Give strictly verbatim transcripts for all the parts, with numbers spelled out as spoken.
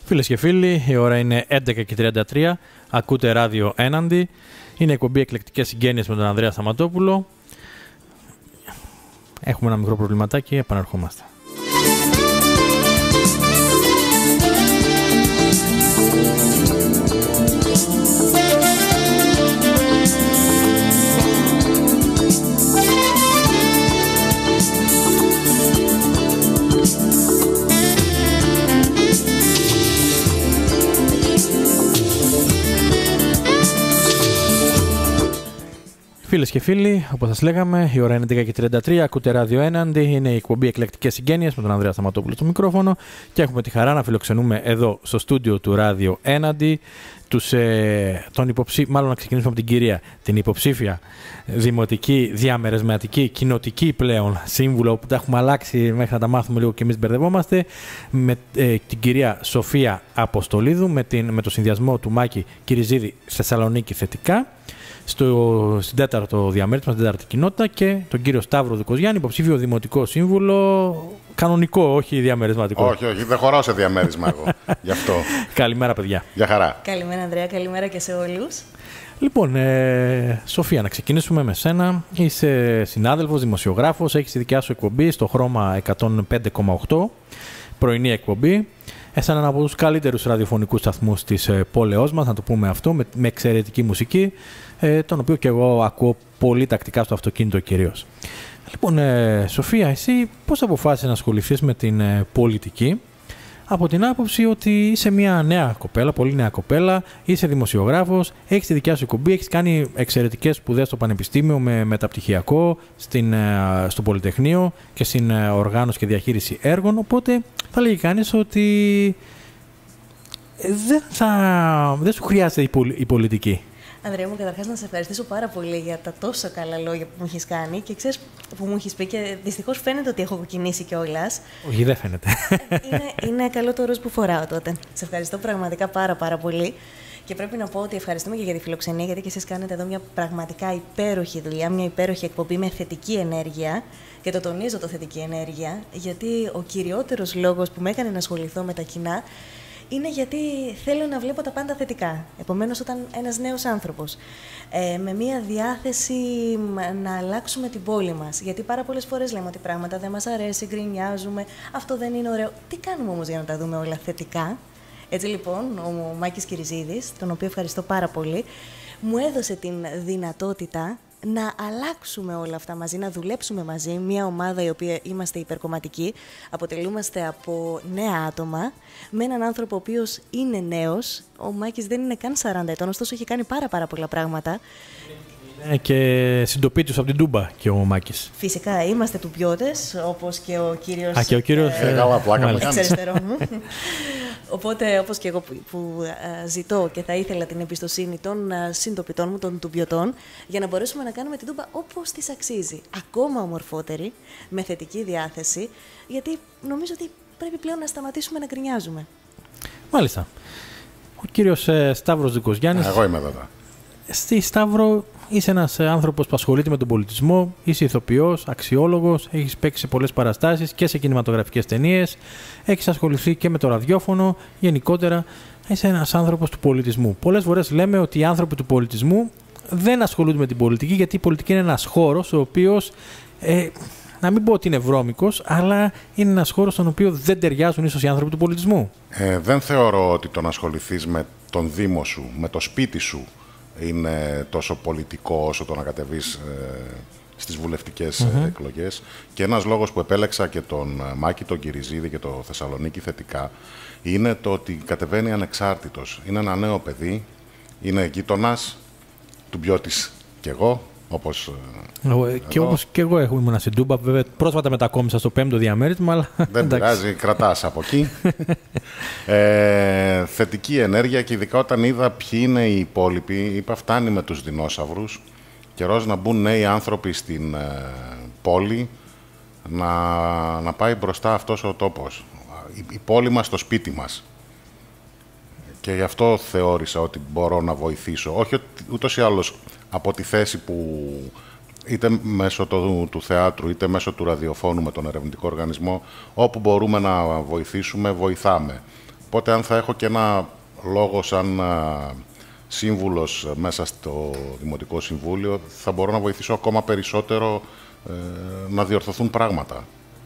Φίλες και φίλοι, η ώρα είναι έντεκα και τριάντα τρία. Ακούτε ράδιο Έναντι. Είναι εκπομπή Εκλεκτικές Συγγένειες με τον Ανδρέα Σταματόπουλο. Έχουμε ένα μικρό προβληματάκι, επαναρχόμαστε. Φίλες και φίλοι, όπως σας λέγαμε, η ώρα είναι έντεκα και τριάντα τρία. Ακούτε ράδιο Έναντι. Είναι η εκπομπή Εκλεκτικές Συγγένειες με τον Ανδρέα Σταματόπουλο στο μικρόφωνο και έχουμε τη χαρά να φιλοξενούμε εδώ στο στούντιο του ράδιο Έναντι τους, ε, τον υποψή... μάλλον να ξεκινήσουμε από την κυρία, την υποψήφια δημοτική, διαμερεσματική, κοινοτική πλέον σύμβουλο, που τα έχουμε αλλάξει μέχρι να τα μάθουμε λίγο και εμείς μπερδευόμαστε, με ε, την κυρία Σοφία Αποστολίδου, με, την, με το συνδυασμό του Μάκη Κυριζίδη Θεσσαλονίκη Θετικά, στο, στην τέταρτο διαμέρισμα, στην τέταρτη κοινότητα, και τον κύριο Σταύρο Δικοζιάννη, υποψήφιο δημοτικό σύμβουλο, κανονικό, όχι διαμερισματικό. Όχι, όχι, δεν χωράω σε διαμέρισμα εγώ. Γι' αυτό. Καλημέρα, παιδιά. Γεια χαρά. Καλημέρα, Ανδρέα, καλημέρα και σε όλους. Λοιπόν, ε, Σοφία, να ξεκινήσουμε με σένα. Είσαι συνάδελφος, δημοσιογράφος, έχεις τη δικιά σου εκπομπή στο Χρώμα εκατόν πέντε κόμμα οκτώ, πρωινή εκπομπή. Είσαι έναν από τους καλύτερους ραδιοφωνικούς σταθμούς της ε, πόλεως μας, να το πούμε αυτό, με, με εξαιρετική μουσική, ε, τον οποίο και εγώ ακούω πολύ τακτικά στο αυτοκίνητο κυρίως. Λοιπόν, ε, Σοφία, εσύ πώς αποφάσισες να ασχοληθείς με την ε, πολιτική, από την άποψη ότι είσαι μια νέα κοπέλα, πολύ νέα κοπέλα, είσαι δημοσιογράφος, έχεις τη δικιά σου εκπομπή, έχεις κάνει εξαιρετικές σπουδές στο Πανεπιστήμιο με μεταπτυχιακό, στην, ε, στο Πολυτεχνείο και στην ε, οργάνωση και διαχείριση έργων, οπότε θα λέγει κανείς ότι δεν, θα, δεν σου χρειάζεται η, πολ, η πολιτική. Ανδρέα μου, καταρχάς να σε ευχαριστήσω πάρα πολύ για τα τόσο καλά λόγια που μου έχεις κάνει και ξέρεις που μου έχεις πει, και δυστυχώς φαίνεται ότι έχω κοκκινήσει κιόλας. Όχι, δεν φαίνεται. Είναι, είναι καλό το ροζ που φοράω τότε. Σε ευχαριστώ πραγματικά πάρα πάρα πολύ. Και πρέπει να πω ότι ευχαριστούμε και για τη φιλοξενία, γιατί και εσείς κάνετε εδώ μια πραγματικά υπέροχη δουλειά, μια υπέροχη εκπομπή με θετική ενέργεια. Και το τονίζω το θετική ενέργεια, γιατί ο κυριότερος λόγος που με έκανε να ασχοληθώ με τα κοινά είναι γιατί θέλω να βλέπω τα πάντα θετικά. Επομένως, όταν ένας νέος άνθρωπος ε, με μία διάθεση να αλλάξουμε την πόλη μας, γιατί πάρα πολλές φορές λέμε ότι πράγματα δεν μας αρέσει, γκρινιάζουμε, αυτό δεν είναι ωραίο. Τι κάνουμε όμως για να τα δούμε όλα θετικά? Έτσι λοιπόν, ο Μάκης Κυριζίδης, τον οποίο ευχαριστώ πάρα πολύ, μου έδωσε την δυνατότητα να αλλάξουμε όλα αυτά μαζί, να δουλέψουμε μαζί. Μια ομάδα η οποία είμαστε υπερκομματικοί, αποτελούμαστε από νέα άτομα, με έναν άνθρωπο ο οποίος είναι νέος. Ο Μάκης δεν είναι καν σαράντα ετών, ωστόσο έχει κάνει πάρα πάρα πολλά πράγματα. Είναι και συντοπίτης από την Τούμπα και ο Μάκης. Φυσικά, είμαστε τουμπιώτες, όπως και ο κύριος... Α, και ο κύριος... Ε, καλά, πλάκα μου κάνεις. μου. Οπότε, όπως και εγώ που, που α, ζητώ και θα ήθελα την εμπιστοσύνη των α, συντοπιτών μου, των τουμπιωτών, για να μπορέσουμε να κάνουμε την Τούμπα όπως της αξίζει. Ακόμα ομορφότερη, με θετική διάθεση, γιατί νομίζω ότι πρέπει πλέον να σταματήσουμε να γκρινιάζουμε. Μάλιστα. Ο κύριος ε, Σταύρος Δικοζιάννης... Εγώ είμαι βέβαια. Στη Σταύρο, είσαι ένας άνθρωπος που ασχολείται με τον πολιτισμό, είσαι ηθοποιός, αξιόλογος, έχεις παίξει σε πολλές παραστάσεις και σε κινηματογραφικές ταινίες, έχεις ασχοληθεί και με το ραδιόφωνο, γενικότερα είσαι ένας άνθρωπος του πολιτισμού. Πολλές φορές λέμε ότι οι άνθρωποι του πολιτισμού δεν ασχολούνται με την πολιτική, γιατί η πολιτική είναι ένας χώρος ο οποίος, ε, να μην πω ότι είναι βρώμικος, αλλά είναι ένας χώρος στον οποίο δεν ταιριάζουν ίσως οι άνθρωποι του πολιτισμού. Ε, δεν θεωρώ ότι το να ασχοληθείς με τον Δήμο σου, με το σπίτι σου, είναι τόσο πολιτικό όσο το να κατεβείς ε, στις βουλευτικές mm-hmm. εκλογές. Και ένας λόγος που επέλεξα και τον Μάκη, τον Κυριζίδη και το Θεσσαλονίκη Θετικά είναι το ότι κατεβαίνει ανεξάρτητος. Είναι ένα νέο παιδί, είναι γείτονας, του Μπιώτης κι εγώ, όπως ε, και όπως και εγώ έχω ήμουν στην Τούμπα, βέβαια πρόσφατα μετακόμισα στο πέμπτο διαμέρισμα, αλλά δεν πειράζει, κρατάς από εκεί. ε, θετική ενέργεια, και ειδικά όταν είδα ποιοι είναι οι υπόλοιποι, είπα φτάνει με τους δεινόσαυρους, καιρός να μπουν νέοι άνθρωποι στην ε, πόλη, να, να πάει μπροστά αυτός ο τόπος. Η, η πόλη μας, το σπίτι μας. Και γι' αυτό θεώρησα ότι μπορώ να βοηθήσω. Όχι ότι, ούτως ή άλλως από τη θέση που είτε μέσω του, του θεάτρου είτε μέσω του ραδιοφώνου με τον ερευνητικό οργανισμό, όπου μπορούμε να βοηθήσουμε, βοηθάμε. Οπότε αν θα έχω και ένα λόγο σαν α, σύμβουλος μέσα στο Δημοτικό Συμβούλιο, θα μπορώ να βοηθήσω ακόμα περισσότερο ε, να διορθωθούν πράγματα.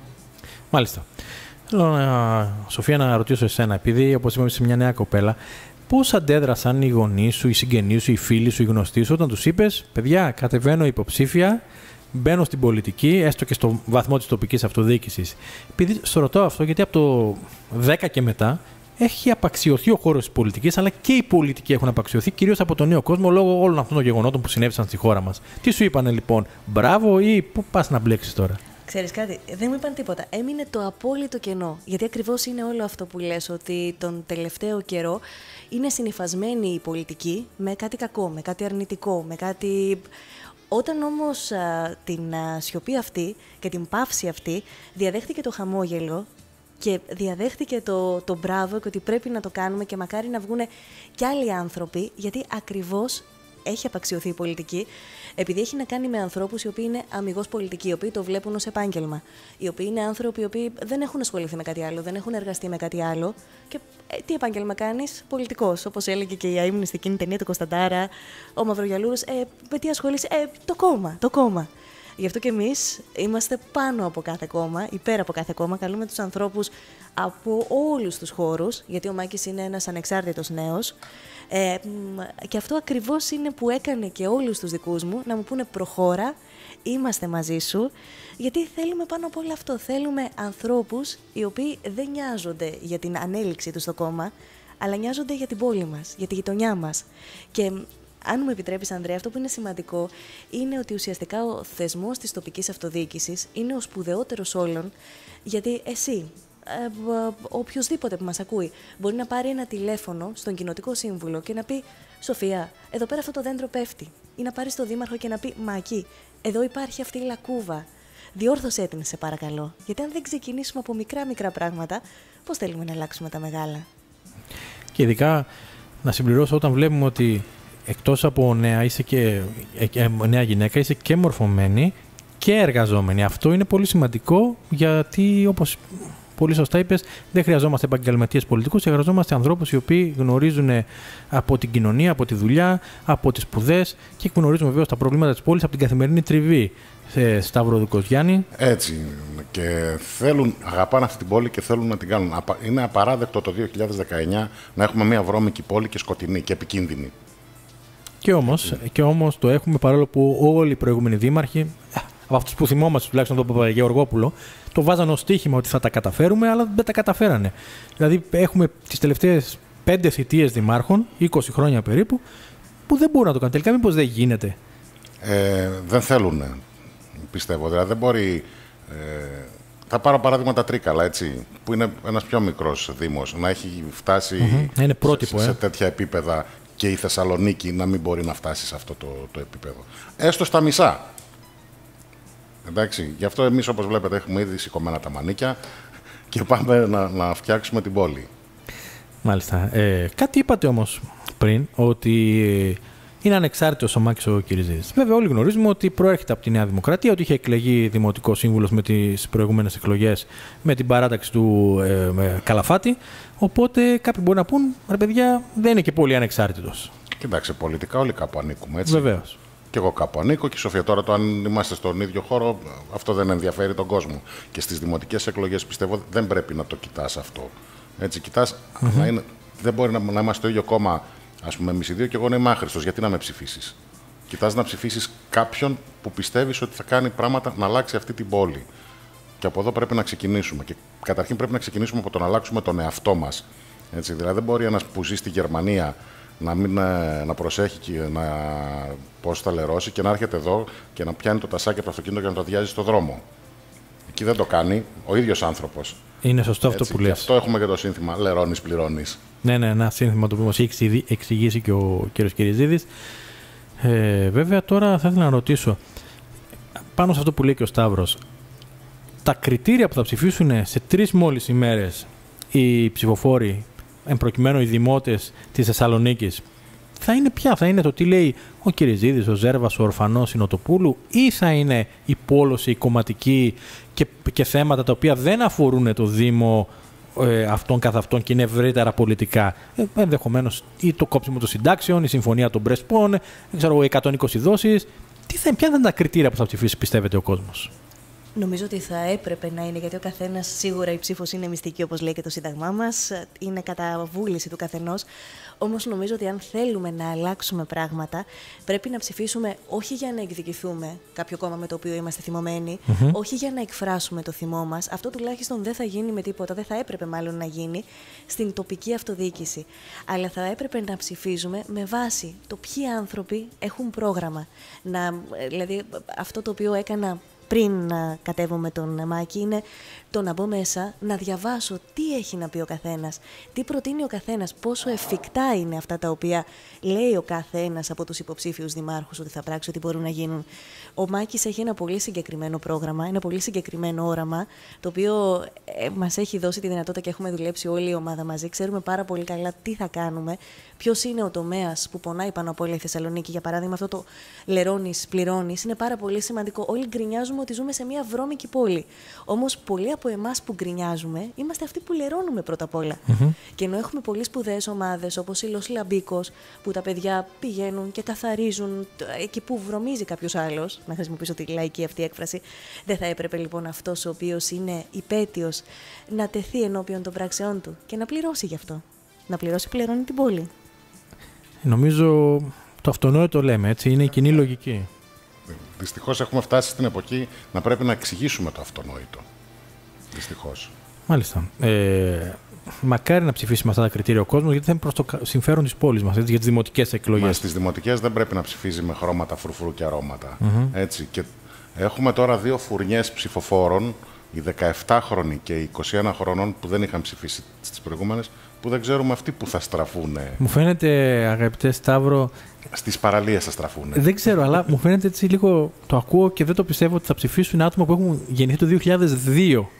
Μάλιστα. Θέλω, να, Σοφία, να ρωτήσω εσένα, επειδή όπως είπαμε είσαι μια νέα κοπέλα, πώς αντέδρασαν οι γονείς σου, οι συγγενείς σου, οι φίλοι σου, οι γνωστοί σου, όταν τους είπες, παιδιά, κατεβαίνω υποψήφια, μπαίνω στην πολιτική, έστω και στο βαθμό της τοπικής αυτοδιοίκησης. Επειδή στο ρωτάω αυτό, γιατί από το δέκα και μετά έχει απαξιωθεί ο χώρος της πολιτικής, αλλά και οι πολιτικοί έχουν απαξιωθεί, κυρίως από τον νέο κόσμο, λόγω όλων αυτών των γεγονότων που συνέβησαν στη χώρα μας. Τι σου είπανε λοιπόν, μπράβο, ή πού πας να μπλέξεις τώρα? Ξέρεις κάτι, δεν μου είπαν τίποτα. Έμεινε το απόλυτο κενό. Γιατί ακριβώς είναι όλο αυτό που λες, ότι τον τελευταίο καιρό είναι συνυφασμένη η πολιτική με κάτι κακό, με κάτι αρνητικό, με κάτι... Όταν όμως α, την α, σιωπή αυτή και την παύση αυτή διαδέχτηκε το χαμόγελο και διαδέχτηκε το, το μπράβο και ότι πρέπει να το κάνουμε και μακάρι να βγουν κι άλλοι άνθρωποι, γιατί ακριβώς έχει απαξιωθεί η πολιτική, επειδή έχει να κάνει με ανθρώπους οι οποίοι είναι αμιγώς πολιτικοί, οι οποίοι το βλέπουν ως επάγγελμα, οι οποίοι είναι άνθρωποι οι οποίοι δεν έχουν ασχοληθεί με κάτι άλλο, δεν έχουν εργαστεί με κάτι άλλο. Και ε, τι επάγγελμα κάνεις? Πολιτικός. Όπως έλεγε και η αείμνη στην εκείνη ταινία του Κωνσταντάρα, ο Μαυρογιαλούρος, ε, με τι ασχολείσαι? Ε, το κόμμα, το κόμμα. Γι' αυτό και εμείς είμαστε πάνω από κάθε κόμμα, υπέρ από κάθε κόμμα. Καλούμε τους ανθρώπους από όλους τους χώρους, γιατί ο Μάκης είναι ένας ανεξάρτητος νέος. Ε, και αυτό ακριβώς είναι που έκανε και όλους τους δικούς μου να μου πούνε προχώρα, είμαστε μαζί σου, γιατί θέλουμε πάνω από όλο αυτό. Θέλουμε ανθρώπους οι οποίοι δεν νοιάζονται για την ανέλυξη του στο κόμμα, αλλά νοιάζονται για την πόλη μας, για τη γειτονιά μας. Και αν μου επιτρέπεις, Ανδρέα, αυτό που είναι σημαντικό είναι ότι ουσιαστικά ο θεσμός της τοπικής αυτοδιοίκησης είναι ο σπουδαιότερος όλων, γιατί εσύ, ε, οποιοσδήποτε που μας ακούει, μπορεί να πάρει ένα τηλέφωνο στον κοινοτικό σύμβουλο και να πει «Σοφία, εδώ πέρα αυτό το δέντρο πέφτει», ή να πάρει στον δήμαρχο και να πει «Μάκη, εδώ υπάρχει αυτή η λακκούβα, διόρθωσέ την σε παρακαλώ». Γιατί αν δεν ξεκινήσουμε από μικρά μικρά πράγματα, πώς θέλουμε να αλλάξουμε τα μεγάλα? Και ειδικά να συμπληρώσω, όταν βλέπουμε ότι εκτός από νέα, είσαι και, ε, νέα γυναίκα, είσαι και μορφωμένη και εργαζόμενη. Αυτό είναι πολύ σημαντικό, γιατί όπως πολύ σωστά είπες, δεν χρειαζόμαστε επαγγελματίες πολιτικούς, χρειαζόμαστε ανθρώπους οι οποίοι γνωρίζουν από την κοινωνία, από τη δουλειά, από τις σπουδές και γνωρίζουν βεβαίως τα προβλήματα της πόλης από την καθημερινή τριβή. Σε Σταύρο Δικοζιάννη. Έτσι. Και θέλουν, αγαπάνε αυτή την πόλη και θέλουν να την κάνουν. Είναι απαράδεκτο το δύο χιλιάδες δεκαεννιά να έχουμε μια βρώμικη πόλη και σκοτεινή και επικίνδυνη. Και όμως, και όμως το έχουμε, παρόλο που όλοι οι προηγούμενοι δήμαρχοι, από αυτούς που θυμόμαστε τουλάχιστον τον Παπαγεωργόπουλο, το βάζαν ως στοίχημα ότι θα τα καταφέρουμε, αλλά δεν τα καταφέρανε. Δηλαδή έχουμε τις τελευταίες πέντε θητείες δημάρχων, είκοσι χρόνια περίπου, που δεν μπορούν να το κάνουν. Τελικά μήπως δεν γίνεται? Ε, δεν θέλουν, πιστεύω. Δηλαδή δεν μπορεί... Ε, θα πάρω παράδειγμα Τρίκαλα, έτσι, που είναι ένας πιο μικρός δήμος, να έχει φτάσει mm-hmm. είναι πρότυπο, σε, ε. σε τέτοια επίπεδα, και η Θεσσαλονίκη να μην μπορεί να φτάσει σε αυτό το, το επίπεδο. Έστω στα μισά. Εντάξει, γι' αυτό εμείς, όπως βλέπετε, έχουμε ήδη σηκωμένα τα μανίκια και πάμε να, να φτιάξουμε την πόλη. Μάλιστα. Ε, κάτι είπατε όμως πριν, ότι είναι ανεξάρτητος ο Μάκης ο Κυριζίδης. Βέβαια, όλοι γνωρίζουμε ότι προέρχεται από τη Νέα Δημοκρατία, ότι είχε εκλεγεί δημοτικός σύμβουλος με τις προηγούμενες εκλογές με την παράταξη του ε, με Καλαφάτη. Οπότε κάποιοι μπορεί να πούν, ρε παιδιά, δεν είναι και πολύ ανεξάρτητος. Κοιτάξτε, πολιτικά όλοι κάπου ανήκουμε, έτσι. Βεβαίως. Και εγώ κάπου ανήκω και η Σοφία. Τώρα, το αν είμαστε στον ίδιο χώρο, αυτό δεν ενδιαφέρει τον κόσμο. Και στις δημοτικές εκλογές, πιστεύω, δεν πρέπει να το κοιτάς αυτό. Έτσι, κοιτάς, mm-hmm. να είναι, δεν μπορεί να, να είμαστε στο ίδιο κόμμα, ας πούμε, εμείς οι δύο, και εγώ να είμαι άχρηστος. Γιατί να με ψηφίσεις? Κοιτάς να ψηφίσεις κάποιον που πιστεύεις ότι θα κάνει πράγματα να αλλάξει αυτή την πόλη. Και από εδώ πρέπει να ξεκινήσουμε. Και καταρχήν πρέπει να ξεκινήσουμε από το να αλλάξουμε τον εαυτό μας. Έτσι, δηλαδή, δεν μπορεί ένας που ζει στη Γερμανία να, μην, να προσέχει και να πώς θα λερώσει και να έρχεται εδώ και να πιάνει το τασάκι από το αυτοκίνητο και να το αδειάζει στο δρόμο. Εκεί δεν το κάνει ο ίδιος άνθρωπος. Είναι σωστό αυτό Έτσι, που λες. Και αυτό έχουμε και το σύνθημα λερώνεις, πληρώνεις. Ναι, ναι, ένα σύνθημα το οποίο μας έχει εξηγήσει και ο κ. Κυριζίδης. Ε, βέβαια, τώρα θα ήθελα να ρωτήσω, πάνω σε αυτό που λέει και ο Σταύρος, τα κριτήρια που θα ψηφίσουν σε τρεις μόλις ημέρες οι ψηφοφόροι, εν προκειμένου οι δημότες της Θεσσαλονίκης, θα είναι ποια? Θα είναι το τι λέει ο Κυριζίδης, ο Ζέρβας, ο Ορφανός, η Νοτοπούλου, ή θα είναι η πόλωση, η κομματική και, και θέματα τα οποία δεν αφορούν το Δήμο, ε, αυτών καθ' αυτών και είναι ευρύτερα πολιτικά. Ε, ενδεχομένως ή το κόψιμο των συντάξεων, η συμφωνία των Πρεσπών, ξέρω, εκατόν είκοσι δόσεις. Τι θα, ποια θα είναι τα κριτήρια που θα ψηφίσει, πιστεύετε, ο κόσμος? Νομίζω ότι θα έπρεπε να είναι, γιατί ο καθένας, σίγουρα η ψήφος είναι μυστική, όπως λέει και το Σύνταγμά μας, είναι κατά βούληση του καθενός. Όμως νομίζω ότι αν θέλουμε να αλλάξουμε πράγματα, πρέπει να ψηφίσουμε όχι για να εκδικηθούμε κάποιο κόμμα με το οποίο είμαστε θυμωμένοι, mm-hmm. όχι για να εκφράσουμε το θυμό μας. Αυτό τουλάχιστον δεν θα γίνει με τίποτα, δεν θα έπρεπε μάλλον να γίνει στην τοπική αυτοδιοίκηση. Αλλά θα έπρεπε να ψηφίζουμε με βάση το ποιοι άνθρωποι έχουν πρόγραμμα. Να, δηλαδή αυτό το οποίο έκανα πριν να κατέβω με τον Μάκη είναι το να μπω μέσα, να διαβάσω τι έχει να πει ο καθένας, τι προτείνει ο καθένας, πόσο εφικτά είναι αυτά τα οποία λέει ο καθένας από τους υποψήφιους δημάρχους ότι θα πράξει, ότι μπορούν να γίνουν. Ο Μάκης έχει ένα πολύ συγκεκριμένο πρόγραμμα, ένα πολύ συγκεκριμένο όραμα, το οποίο ε, μας έχει δώσει τη δυνατότητα και έχουμε δουλέψει όλη η ομάδα μαζί. Ξέρουμε πάρα πολύ καλά τι θα κάνουμε, ποιος είναι ο τομέας που πονάει πάνω από όλα η Θεσσαλονίκη. Για παράδειγμα, αυτό το λερώνεις, πληρώνεις, είναι πάρα πολύ σημαντικό. Όλοι γκρινιάζουμε ότι ζούμε σε μια βρώμικη πόλη. Όμως, πολλοί από εμάς που γκρινιάζουμε είμαστε αυτοί που λερώνουμε πρώτα απ' όλα. Mm-hmm. Και ενώ έχουμε πολύ σπουδαίες ομάδες, όπως η Λος Λαμπίκος, που τα παιδιά πηγαίνουν και καθαρίζουν εκεί που βρωμίζει κάποιος άλλος, να χρησιμοποιήσω τη λαϊκή αυτή έκφραση, δεν θα έπρεπε λοιπόν αυτός ο οποίος είναι υπέτειος να τεθεί ενώπιον των πράξεών του και να πληρώσει γι' αυτό. Να πληρώσει, πληρώνει την πόλη. Νομίζω το αυτονόητο λέμε, έτσι, είναι η κοινή λογική. Δυστυχώς έχουμε φτάσει στην εποχή να πρέπει να εξηγήσουμε το αυτονόητο. Δυστυχώς. Μάλιστα. Ε, μακάρι να ψηφίσει με αυτά τα κριτήρια ο κόσμος, γιατί θα είναι προς το συμφέρον της πόλης μας, έτσι, για τις δημοτικές εκλογές. Μα στις δημοτικές δεν πρέπει να ψηφίζει με χρώματα φρουφρού και αρώματα. Mm-hmm. Έτσι. Και έχουμε τώρα δύο φουρνιές ψηφοφόρων, οι δεκαεφτάχρονοι και οι είκοσι ένα χρονών που δεν είχαν ψηφίσει στις προηγούμενες, που δεν ξέρουμε αυτοί που θα στραφούν. Μου φαίνεται, αγαπητέ Σταύρο. Στις παραλίες θα στραφούν. Δεν ξέρω, αλλά μου φαίνεται έτσι λίγο. Το ακούω και δεν το πιστεύω ότι θα ψηφίσουν άτομα που έχουν γεννηθεί το δύο χιλιάδες δύο.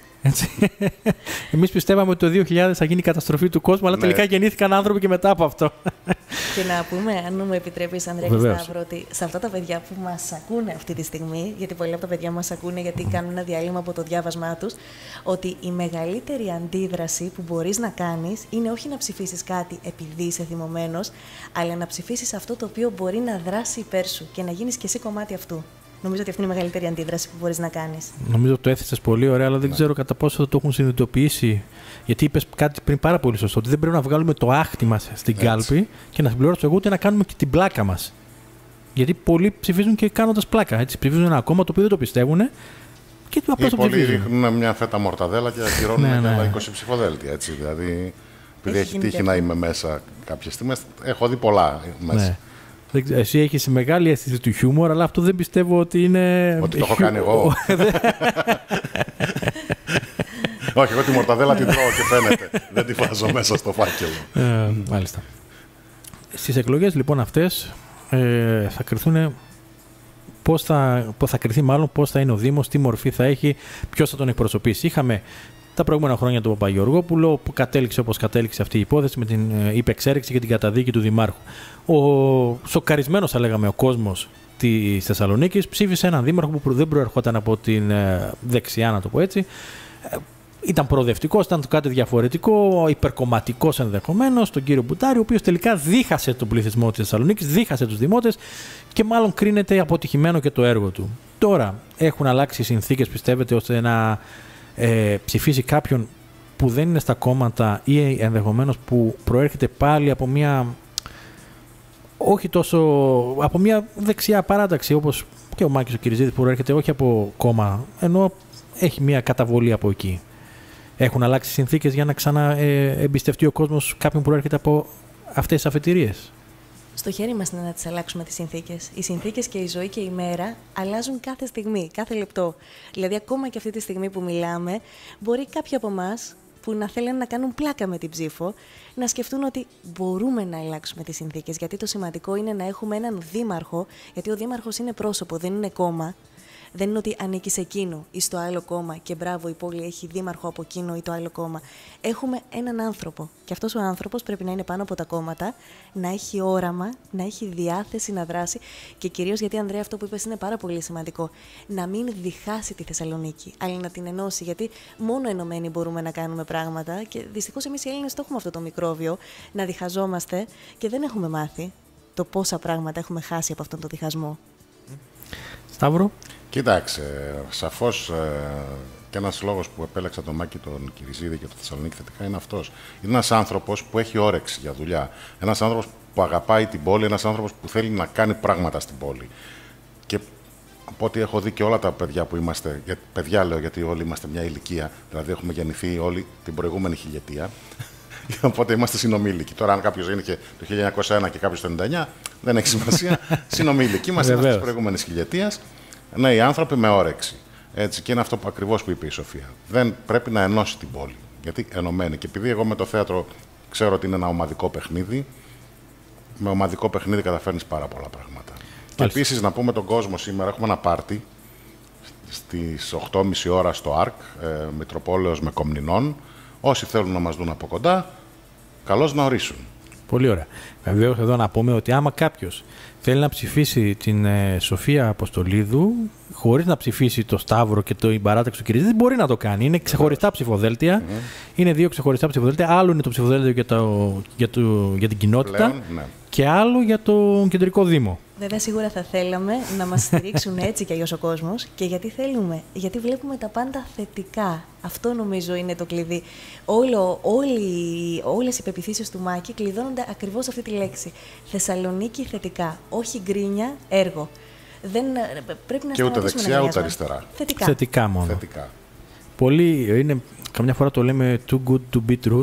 Εμείς πιστεύαμε ότι το δύο χιλιάδες θα γίνει η καταστροφή του κόσμου, αλλά ναι. τελικά γεννήθηκαν άνθρωποι και μετά από αυτό. Και να πούμε, αν μου επιτρέπεις, Ανδρέα και Σταύρο, ότι σε αυτά τα παιδιά που μας ακούνε αυτή τη στιγμή, γιατί πολλοί από τα παιδιά μας ακούνε γιατί κάνουν ένα διάλειμμα από το διάβασμά τους, ότι η μεγαλύτερη αντίδραση που μπορείς να κάνεις είναι όχι να ψηφίσεις κάτι επειδή είσαι θυμωμένος, αλλά να ψηφίσεις αυτό το οποίο μπορεί να δράσει υπέρ σου και να γίνεις κι εσύ κομμάτι αυτού. Νομίζω ότι αυτή είναι η μεγαλύτερη αντίδραση που μπορείς να κάνεις. Νομίζω ότι το έθεσες πολύ ωραία, αλλά δεν ναι. ξέρω κατά πόσο θα το έχουν συνειδητοποιήσει. Γιατί είπες κάτι πριν πάρα πολύ σωστό, ότι δεν πρέπει να βγάλουμε το άχτη μας στην Έτσι. κάλπη και να συμπληρώσουμε ούτε να κάνουμε και την πλάκα μας. Γιατί πολλοί ψηφίζουν και κάνοντας πλάκα. Έτσι. Ψηφίζουν ένα κόμμα το οποίο δεν το πιστεύουν και απλώς το ψηφίζουν. Πολλοί ρίχνουν μια φέτα μορταδέλα και ακυρώνουν ναι, ναι. άλλα είκοσι ψηφοδέλτια. Έτσι. Δηλαδή, επειδή έχει, έχει τύχει να είμαι μέσα κάποιες στιγμές, έχω δει πολλά μέσα. Ναι. Εσύ έχεις μεγάλη αίσθηση του χιούμορ, αλλά αυτό δεν πιστεύω ότι είναι. Ότι το έχω κάνει εγώ. Όχι, εγώ τη μορταδέλα την τρώω και φαίνεται. Δεν τη βάζω μέσα στο φάκελο. Ε, μάλιστα. Στις εκλογές λοιπόν αυτές ε, θα κρυθούν πώς θα, πώς θα κρυθεί μάλλον πώς θα είναι ο Δήμος, τι μορφή θα έχει, ποιος θα τον εκπροσωπήσει. Είχαμε τα προηγούμενα χρόνια του Παπαγεωργόπουλο που κατέληξε όπως κατέληξε αυτή η υπόθεση με την υπεξέρεξη και την καταδίκη του Δημάρχου. Ο σοκαρισμένος, θα λέγαμε, ο κόσμος της Θεσσαλονίκης ψήφισε έναν δήμαρχο που δεν προερχόταν από την δεξιά, να το πω έτσι. Ήταν προοδευτικός, ήταν κάτι διαφορετικό, υπερκομματικός ενδεχομένως, τον κύριο Μπουτάρη, ο οποίος τελικά δίχασε τον πληθυσμό της Θεσσαλονίκης, δίχασε τους δημότες και μάλλον κρίνεται αποτυχημένο και το έργο του. Τώρα έχουν αλλάξει οι συνθήκες, πιστεύετε, ώστε να ε, ψηφίσει κάποιον που δεν είναι στα κόμματα ή ενδεχομένως που προέρχεται πάλι από μια, όχι τόσο, από μια δεξιά παράταξη, όπως και ο Μάκης ο Κυριζίδης που προέρχεται όχι από κόμμα, ενώ έχει μια καταβολή από εκεί. Έχουν αλλάξει συνθήκες για να ξαναεμπιστευτεί ο κόσμος κάποιον που προέρχεται από αυτές τις αφετηρίες. Στο χέρι μας είναι να τις αλλάξουμε τις συνθήκες. Οι συνθήκες και η ζωή και η μέρα αλλάζουν κάθε στιγμή, κάθε λεπτό. Δηλαδή, ακόμα και αυτή τη στιγμή που μιλάμε, μπορεί κάποιοι από εμάς που να θέλουν να κάνουν πλάκα με την ψήφο, να σκεφτούν ότι μπορούμε να αλλάξουμε τις συνθήκες. Γιατί το σημαντικό είναι να έχουμε έναν δήμαρχο, γιατί ο δήμαρχος είναι πρόσωπο, δεν είναι κόμμα. Δεν είναι ότι ανήκει σε εκείνο ή στο άλλο κόμμα και μπράβο, η πόλη έχει δήμαρχο από εκείνο ή το άλλο κόμμα. Έχουμε έναν άνθρωπο. Και αυτός ο άνθρωπος πρέπει να είναι πάνω από τα κόμματα, να έχει όραμα, να έχει διάθεση να δράσει. Και κυρίως γιατί, Ανδρέα, αυτό που είπες είναι πάρα πολύ σημαντικό. Να μην διχάσει τη Θεσσαλονίκη, αλλά να την ενώσει. Γιατί μόνο ενωμένοι μπορούμε να κάνουμε πράγματα. Και δυστυχώς εμείς οι Έλληνες το έχουμε αυτό το μικρόβιο, να διχαζόμαστε και δεν έχουμε μάθει το πόσα πράγματα έχουμε χάσει από αυτόν τον διχασμό. Σταύρο. Κοίταξε, σαφώς ε, και ένας λόγος που επέλεξα τον Μάκη, τον Κυριζίδη και το Θεσσαλονίκη θετικά είναι αυτός. Είναι ένας άνθρωπος που έχει όρεξη για δουλειά. Ένας άνθρωπος που αγαπάει την πόλη, ένας άνθρωπος που θέλει να κάνει πράγματα στην πόλη. Και από ό,τι έχω δει και όλα τα παιδιά που είμαστε, για, παιδιά λέω γιατί όλοι είμαστε μια ηλικία, δηλαδή έχουμε γεννηθεί όλοι την προηγούμενη χιλιετία. Οπότε είμαστε συνομήλικοι. Τώρα, αν κάποιος γεννήθηκε το χίλια εννιακόσια ένα και κάποιος το ενενήντα εννιά, δεν έχει σημασία. Συνομήλικοι είμαστε τη προηγούμενη χιλιετία. Ναι, οι άνθρωποι με όρεξη. Έτσι, και είναι αυτό που ακριβώς που είπε η Σοφία. Δεν πρέπει να ενώσει την πόλη. Γιατί ενωμένη. Και επειδή εγώ με το θέατρο ξέρω ότι είναι ένα ομαδικό παιχνίδι, με ομαδικό παιχνίδι καταφέρνεις πάρα πολλά πράγματα. Και επίσης να πούμε τον κόσμο σήμερα, έχουμε ένα πάρτι στις οκτώ και μισή ώρα στο ΑΡΚ, ε, Μητροπόλεως με Κομνηνών. Όσοι θέλουν να μας δουν από κοντά, καλώς να ορίσουν. Πολύ ωραία. Βεβαίως εδώ να πούμε ότι άμα κάποιος θέλει να ψηφίσει την ε, Σοφία Αποστολίδου χωρίς να ψηφίσει το Σταύρο και το, η παράταξη του Κυριζίδη, μπορεί να το κάνει. Είναι ξεχωριστά ψηφοδέλτια. Mm-hmm. Είναι δύο ξεχωριστά ψηφοδέλτια. Άλλο είναι το ψηφοδέλτιο για, το, για, το, για την κοινότητα Πλέον, ναι. και άλλο για το κεντρικό δήμο. Βέβαια, σίγουρα θα θέλαμε να μας στηρίξουν έτσι κι αλλιώς ο κόσμος. Και γιατί θέλουμε, γιατί βλέπουμε τα πάντα θετικά. Αυτό νομίζω είναι το κλειδί. Όλο, όλοι, όλες οι πεποιθήσεις του Μάκη κλειδώνονται ακριβώς αυτή τη λέξη. Θεσσαλονίκη θετικά, όχι γκρίνια, έργο. Δεν, πρέπει να και ούτε δεξιά ούτε αριστερά. Θετικά. Θετικά μόνο. Θετικά. Πολύ, είναι, καμιά φορά το λέμε too good to be true,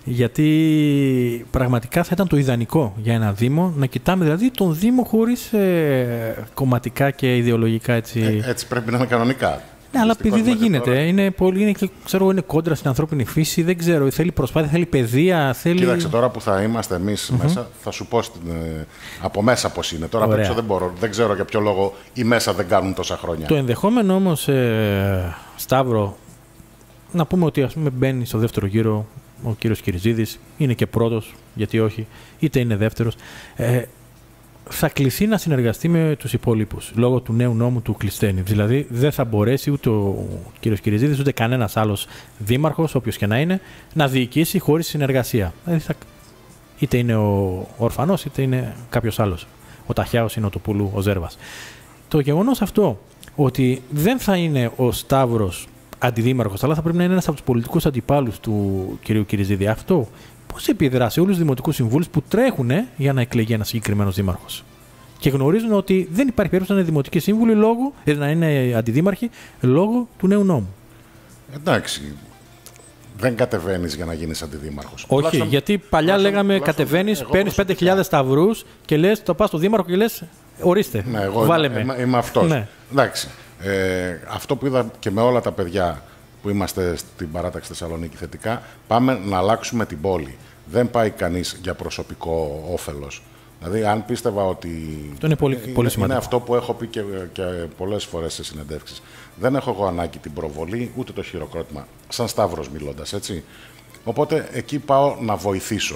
γιατί πραγματικά θα ήταν το ιδανικό για ένα Δήμο να κοιτάμε δηλαδή τον Δήμο χωρίς ε, κομματικά και ιδεολογικά έτσι. Ε, έτσι πρέπει να είναι κανονικά. Ναι, αλλά επειδή δεν γίνεται. Τώρα... Είναι, πολύ, είναι, ξέρω, είναι κόντρα στην ανθρώπινη φύση, δεν ξέρω. Θέλει προσπάθεια, θέλει παιδεία. Θέλει... Κοίταξε, τώρα που θα είμαστε εμείς mm-hmm. μέσα, θα σου πω στην, ε, από μέσα πώς είναι. Τώρα απ' έξω δεν μπορώ. Δεν ξέρω για ποιο λόγο οι μέσα δεν κάνουν τόσα χρόνια. Το ενδεχόμενο όμως, ε, Σταύρο, να πούμε ότι ας πούμε μπαίνει στο δεύτερο γύρο ο κύριος Κυριζίδης, είναι και πρώτος, γιατί όχι, είτε είναι δεύτερος. Ε, θα κληθεί να συνεργαστεί με τους υπόλοιπους λόγω του νέου νόμου του Κλεισθένη. Δηλαδή δεν θα μπορέσει ούτε ο κύριος Κυριζίδης ούτε κανένας άλλος δήμαρχος, όποιος και να είναι, να διοικήσει χωρίς συνεργασία. Δηλαδή θα... είτε είναι ο ορφανός είτε είναι κάποιος άλλος. Ο Ταχιάος είναι ο Τοπούλου, ο Ζέρβας. Το γεγονός αυτό ότι δεν θα είναι ο Σταύρος αντιδήμαρχος, αλλά θα πρέπει να είναι ένας από τους πολιτικούς αντιπάλους του κυρίου Κυριζίδη. Αυτό πώς επιδρά σε όλους τους δημοτικούς συμβούλους που τρέχουν για να εκλεγεί ένας συγκεκριμένος δήμαρχος. Και γνωρίζουν ότι δεν υπάρχει περίπτωση να είναι δημοτικοί σύμβουλοι λόγω, να είναι αντιδήμαρχοι λόγω του νέου νόμου. Εντάξει. Δεν κατεβαίνεις για να γίνεις αντιδήμαρχος. Όχι, τουλάχιστον, γιατί παλιά λέγαμε κατεβαίνεις, παίρνεις πέντε χιλιάδες σταυρούς και λες, το πας στο δήμαρχο και λες, ορίστε, ναι, εγώ βάλε είμαι, με. Είμαι, είμαι αυτός. Ναι. Εντάξει. Ε, αυτό που είδα και με όλα τα παιδιά που είμαστε στην παράταξη Θεσσαλονίκη θετικά, πάμε να αλλάξουμε την πόλη. Δεν πάει κανείς για προσωπικό όφελος. Δηλαδή, αν πίστευα ότι. Αυτό είναι πολύ, πολύ σημαντικό. Είναι αυτό που έχω πει και, και πολλές φορές σε συνεντεύξεις. Δεν έχω εγώ ανάγκη την προβολή ούτε το χειροκρότημα. Σαν Σταύρος μιλώντας, έτσι. Οπότε εκεί πάω να βοηθήσω.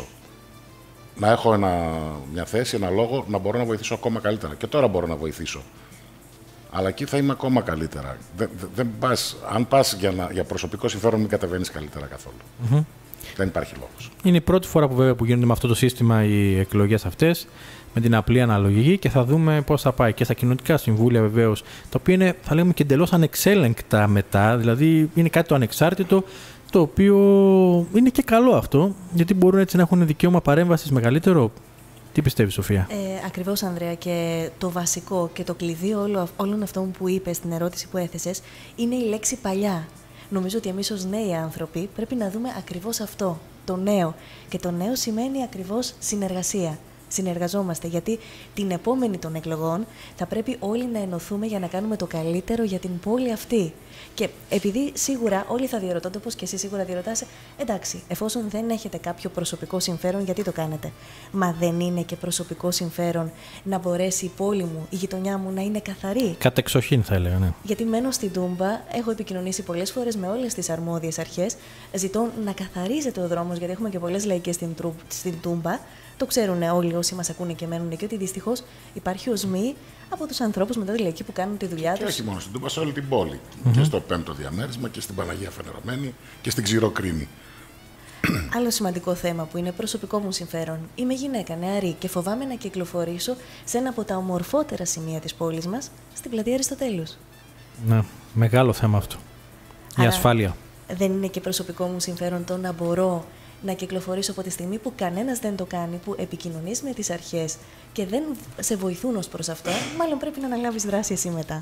Να έχω ένα, μια θέση, ένα λόγο, να μπορώ να βοηθήσω ακόμα καλύτερα. Και τώρα μπορώ να βοηθήσω. Αλλά εκεί θα είμαι ακόμα καλύτερα. Δεν, δεν πας, αν πας για, να, για προσωπικό συμφέρον, μην κατεβαίνεις καλύτερα καθόλου. Mm-hmm. Δεν υπάρχει λόγος. Είναι η πρώτη φορά που, βέβαια, που γίνονται με αυτό το σύστημα οι εκλογές αυτές, με την απλή αναλογική, και θα δούμε πώς θα πάει. Και στα κοινοτικά συμβούλια, βεβαίως, τα οποία είναι, θα λέμε, και εντελώς ανεξέλεγκτα μετά. Δηλαδή, είναι κάτι το ανεξάρτητο, το οποίο είναι και καλό αυτό, γιατί μπορούν έτσι να έχουν δικαίωμα παρέμβασης μεγαλύτερο. Τι πιστεύεις, Σοφία? Ε, ακριβώς, Ανδρέα, και το βασικό και το κλειδί όλο, όλων αυτών που είπες στην ερώτηση που έθεσες είναι η λέξη παλιά. Νομίζω ότι εμείς ως νέοι άνθρωποι πρέπει να δούμε ακριβώς αυτό, το νέο. Και το νέο σημαίνει ακριβώς συνεργασία. Συνεργαζόμαστε, γιατί την επόμενη των εκλογών θα πρέπει όλοι να ενωθούμε για να κάνουμε το καλύτερο για την πόλη αυτή. Και επειδή σίγουρα όλοι θα διαρωτώνται, όπως και εσύ σίγουρα διαρωτάσαι, εντάξει, εφόσον δεν έχετε κάποιο προσωπικό συμφέρον, γιατί το κάνετε? Μα δεν είναι και προσωπικό συμφέρον να μπορέσει η πόλη μου, η γειτονιά μου να είναι καθαρή? Κατεξοχήν θα έλεγα, ναι. Γιατί μένω στην Τούμπα, έχω επικοινωνήσει πολλές φορές με όλες τις αρμόδιες αρχές, ζητώ να καθαρίζεται ο δρόμος, γιατί έχουμε και πολλές λαϊκές στην, στην Τούμπα. Το ξέρουν όλοι όσοι μας ακούνε και μένουν εκεί, ότι δυστυχώς υπάρχει οσμή από τους ανθρώπους μετά τη λαϊκή που κάνουν τη δουλειά τους. Και όχι μόνο στην Τούμπα, σε όλη την πόλη. Mm-hmm. Και στο πέμπτο διαμέρισμα και στην Παναγία Φανερωμένη και στην Ξηροκρίνη. Άλλο σημαντικό θέμα που είναι προσωπικό μου συμφέρον. Είμαι γυναίκα νεαρή και φοβάμαι να κυκλοφορήσω σε ένα από τα ομορφότερα σημεία της πόλης μας, στην πλατεία Αριστοτέλους. Ναι, μεγάλο θέμα αυτό. Η Άρα, ασφάλεια. Δεν είναι και προσωπικό μου συμφέρον το να μπορώ να κυκλοφορήσω από τη στιγμή που κανένας δεν το κάνει, που επικοινωνείς με τις αρχές και δεν σε βοηθούν ως προς αυτό? Μάλλον πρέπει να αναλάβεις δράση εσύ μετά.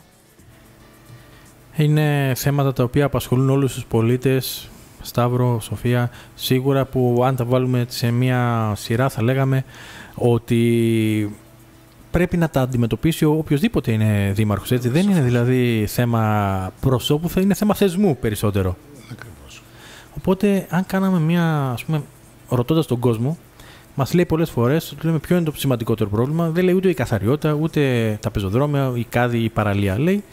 Είναι θέματα τα οποία απασχολούν όλους τους πολίτες, Σταύρο, Σοφία, σίγουρα, που αν τα βάλουμε σε μια σειρά θα λέγαμε ότι πρέπει να τα αντιμετωπίσει οποιοδήποτε είναι δήμαρχος. Έτσι. Δεν είναι δηλαδή θέμα προσώπου, θα είναι θέμα θεσμού περισσότερο. Ακριβώς. Οπότε, αν κάναμε μια, ας πούμε, ρωτώντας τον κόσμο, μας λέει πολλές φορές, λέμε ποιο είναι το σημαντικότερο πρόβλημα, δεν λέει ούτε η καθαριότητα, ούτε τα πεζοδρόμια, η κάδη, η παραλία. Λέει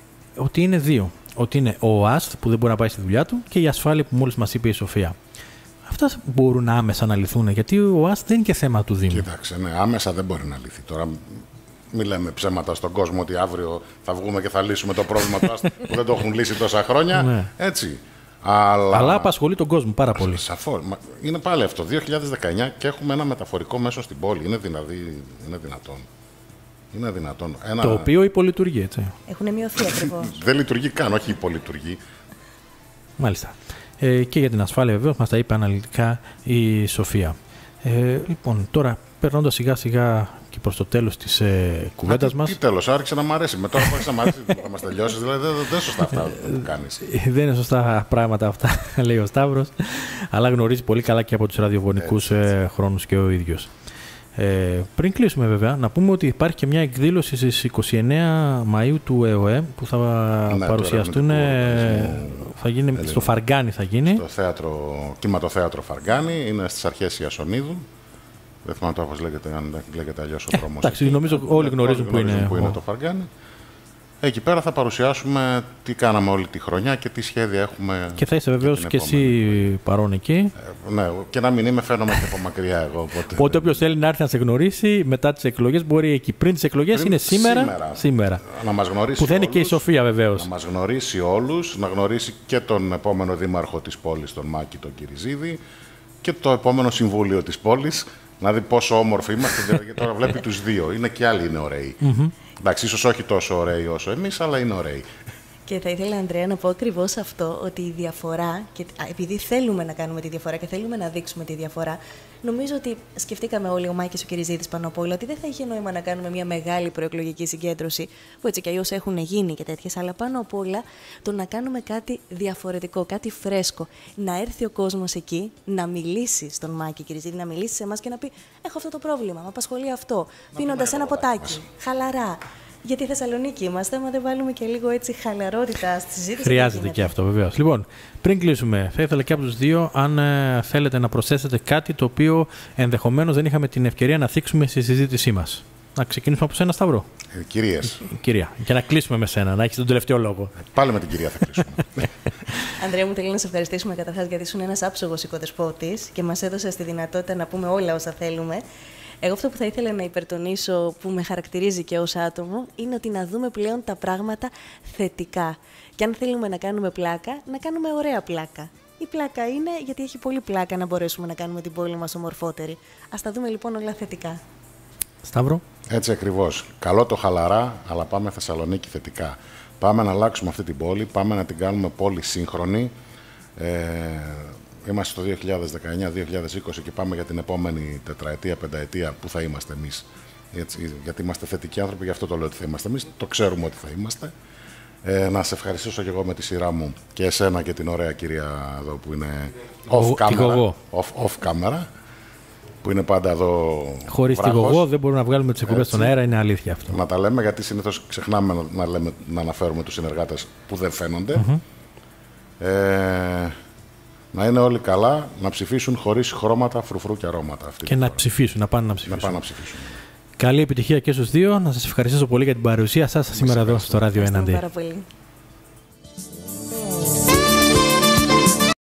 ότι είναι δύο. Ότι είναι ο ΟΑΣΤ που δεν μπορεί να πάει στη δουλειά του και η ασφάλεια που μόλις μας είπε η Σοφία. Αυτά μπορούν άμεσα να λυθούν, γιατί ο ΟΑΣΤ δεν είναι και θέμα του Δήμου. Κοίταξε, ναι, άμεσα δεν μπορεί να λυθεί. Τώρα μην λέμε ψέματα στον κόσμο ότι αύριο θα βγούμε και θα λύσουμε το πρόβλημα του ΟΑΣΤ που δεν το έχουν λύσει τόσα χρόνια. Ναι. Έτσι. Αλλά... Αλλά απασχολεί τον κόσμο πάρα πολύ. Σαφώς. Είναι πάλι αυτό. δύο χιλιάδες δεκαεννιά και έχουμε ένα μεταφορικό μέσο στην πόλη. Είναι, δηλαδή, είναι δυνατόν. Είναι δυνατόν. Ένα... Το οποίο υπολειτουργεί, έτσι. Έχουν μειωθεί ακριβώς. Δεν λειτουργεί καν, όχι υπολειτουργεί. Μάλιστα. Ε, και για την ασφάλεια βεβαίως μας τα είπε αναλυτικά η Σοφία. Ε, λοιπόν, τώρα περνώντας σιγά σιγά και προς το τέλος της ε, κουβέντας μας. Τι τέλος, άρχισε να μ' αρέσει. Με τώρα που άρχισε να μ' αρέσει, θα μας τελειώσεις. Δηλαδή δεν είναι σωστά αυτά που κάνεις. Δεν είναι σωστά πράγματα αυτά, λέει ο Σταύρος, αλλά γνωρίζει πολύ καλά και από τους ραδιοφωνικούς ε, χρόνους και ο ίδιος. Ε, πριν κλείσουμε βέβαια, να πούμε ότι υπάρχει και μια εκδήλωση στις είκοσι εννέα Μαΐου του ΕΟΕ που θα ναι, παρουσιαστούν, ε, θα γίνει Ελληνικό. Στο Φαργκάνι θα γίνει. Στο θέατρο, κινηματοθέατρο Φαργκάνι, είναι στις αρχές Ιασονίδου. Δεν θυμάμαι το όπως λέγεται, αν λέγεται αλλιώς ο δρόμος. Εντάξει, νομίζω όλοι γνωρίζουν όλοι που, γνωρίζουν είναι, που είναι το Φαργκάνι. Εκεί πέρα θα παρουσιάσουμε τι κάναμε όλη τη χρονιά και τι σχέδια έχουμε. Και θα είσαι βεβαίως και, και εσύ παρόν εκεί. Ε, ναι, και να μην είμαι, φαίνομαι και από μακριά εγώ. Οπότε, οπότε όποιος θέλει να έρθει να σε γνωρίσει μετά τις εκλογές μπορεί εκεί. Πριν τις εκλογές είναι σήμερα. Σήμερα. σήμερα. Να μας γνωρίσει. Που θα είναι όλους, και η Σοφία βεβαίως. Να μας γνωρίσει όλους, να γνωρίσει και τον επόμενο δήμαρχο της πόλης, τον Μάκη, τον Κυριζίδη, και το επόμενο συμβούλιο της πόλης. Να δει πόσο όμορφοι είμαστε. Γιατί τώρα βλέπει τους δύο. Είναι και άλλοι είναι ωραίοι. Mm-hmm. Εντάξει, ίσως όχι τόσο ωραίοι όσο εμείς, αλλά είναι ωραίοι. Και θα ήθελα, Ανδρέα, να πω ακριβώς αυτό, ότι η διαφορά, και επειδή θέλουμε να κάνουμε τη διαφορά και θέλουμε να δείξουμε τη διαφορά, νομίζω ότι σκεφτήκαμε όλοι, ο Μάκης, ο Κυριζίδης πάνω απ' όλα, ότι δεν θα είχε νόημα να κάνουμε μια μεγάλη προεκλογική συγκέντρωση, που έτσι κι αλλιώς έχουν γίνει και τέτοιες, αλλά πάνω απ' όλα το να κάνουμε κάτι διαφορετικό, κάτι φρέσκο. Να έρθει ο κόσμος εκεί, να μιλήσει στον Μάκη Κυριζίδη, να μιλήσει σε εμάς και να πει: έχω αυτό το πρόβλημα, με απασχολεί αυτό. Πίνοντας ένα ποτάκι, χαλαρά. Γιατί Θεσσαλονίκη είμαστε, άμα δεν βάλουμε και λίγο έτσι χαλαρότητα στη συζήτηση. Χρειάζεται και αυτό, βεβαίως. Λοιπόν, πριν κλείσουμε, θα ήθελα και από τους δύο, αν ε, θέλετε να προσθέσετε κάτι το οποίο ενδεχομένως δεν είχαμε την ευκαιρία να θίξουμε στη συζήτησή μας. Να ξεκινήσουμε από σένα, Σταύρο. Ε, κυρίες. Κυρία. Και να κλείσουμε με σένα, να έχεις τον τελευταίο λόγο. Ε, πάλι με την κυρία θα κλείσουμε. Ανδρέα μου, θέλω να σε ευχαριστήσουμε καταρχάς γιατί ήσουν ένας άψογος οικοδεσπότης και μας έδωσες τη δυνατότητα να πούμε όλα όσα θέλουμε. Εγώ αυτό που θα ήθελα να υπερτονίσω, που με χαρακτηρίζει και ως άτομο, είναι ότι να δούμε πλέον τα πράγματα θετικά. Και αν θέλουμε να κάνουμε πλάκα, να κάνουμε ωραία πλάκα. Η πλάκα είναι γιατί έχει πολύ πλάκα να μπορέσουμε να κάνουμε την πόλη μας ομορφότερη. Ας τα δούμε λοιπόν όλα θετικά. Σταύρο. Έτσι ακριβώς. Καλό το χαλαρά, αλλά πάμε Θεσσαλονίκη θετικά. Πάμε να αλλάξουμε αυτή την πόλη, πάμε να την κάνουμε πόλη σύγχρονη. Ε, Είμαστε στο δύο χιλιάδες δεκαεννιά δύο χιλιάδες είκοσι και πάμε για την επόμενη τετραετία, πενταετία που θα είμαστε εμείς. Έτσι, γιατί είμαστε θετικοί άνθρωποι, γι' αυτό το λέω ότι θα είμαστε εμείς. Το ξέρουμε ότι θα είμαστε. Ε, να σε ευχαριστήσω και εγώ με τη σειρά μου και εσένα και την ωραία κυρία εδώ που είναι off camera, off, off camera, που είναι πάντα εδώ. Χωρίς τη γογό δεν μπορούμε να βγάλουμε τις εκπομπές στον αέρα, είναι αλήθεια αυτό. Να τα λέμε, γιατί συνήθως ξεχνάμε να, να, λέμε, να αναφέρουμε τους συνεργάτες που δεν φαίνονται. Mm-hmm. Ε, να είναι όλοι καλά, να ψηφίσουν χωρίς χρώματα, φρουφρού και αρώματα. Αυτή και να ψηφίσουν, να πάνε να ψηφίσουν. Να πάνε να ψηφίσουν. Καλή επιτυχία και στους δύο. Να σας ευχαριστήσω πολύ για την παρουσία σας σήμερα εδώ στο Ράδιο Έναντι. Πάρα πολύ.